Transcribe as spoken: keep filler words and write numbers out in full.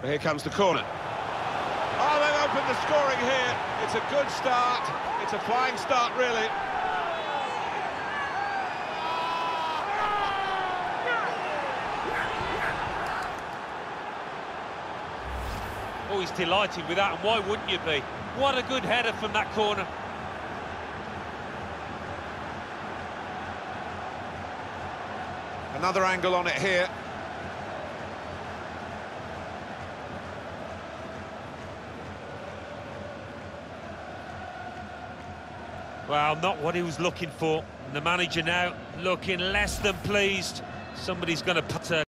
Here comes the corner. Oh, they've opened the scoring here. It's a good start. It's a flying start, really. Oh, he's delighted with that, and why wouldn't you be? What a good header from that corner. Another angle on it here. Well, not what he was looking for. And the manager now looking less than pleased. Somebody's going to put a